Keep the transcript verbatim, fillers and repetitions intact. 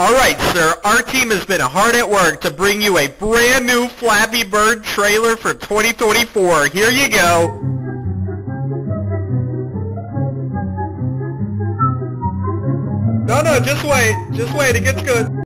Alright, sir, our team has been hard at work to bring you a brand new Flappy Bird trailer for twenty twenty-four. Here you go. No, no, just wait. Just wait. It gets good.